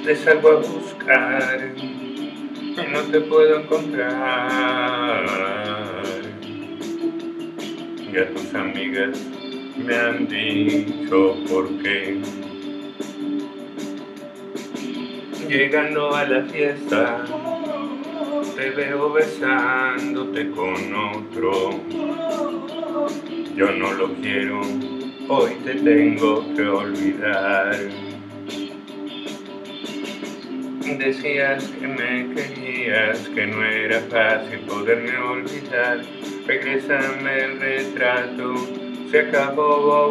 Te salgo a buscar y no te puedo encontrar. Ya tus amigas me han dicho por qué. Llegando a la fiesta, te veo besándote con otro. Yo no lo quiero, hoy te tengo que olvidar. Decías que me querías, que no era fácil poderme olvidar. Regrésame el retrato, se acabó.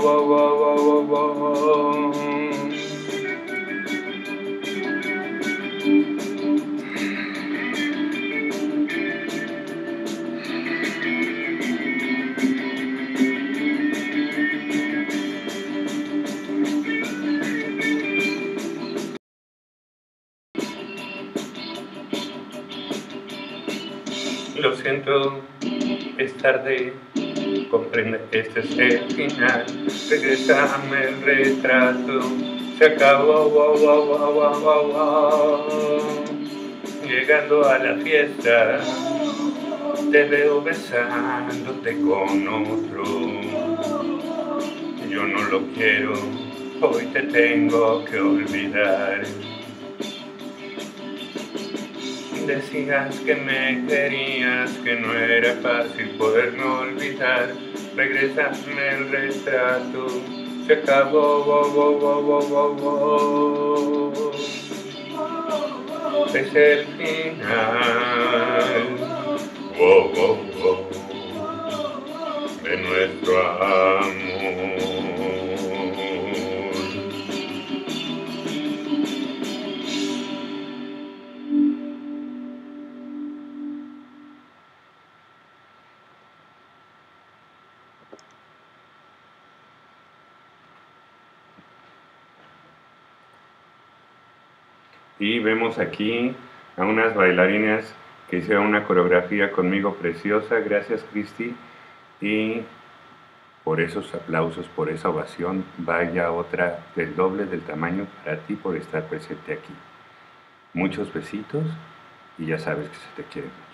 Lo siento, es tarde, comprende que este es el final. Regresame el retrato, se acabó. Llegando a la fiesta, te veo besándote con otro. Yo no lo quiero, hoy te tengo que olvidar. Decías que me querías, que no era fácil poderme olvidar. Regrésame el retrato, se acabó. Es el final de nuestro amor. Y vemos aquí a unas bailarinas que hicieron una coreografía conmigo preciosa. Gracias, Cristi. Y por esos aplausos, por esa ovación, vaya otra del doble del tamaño para ti por estar presente aquí. Muchos besitos y ya sabes que se te quiere.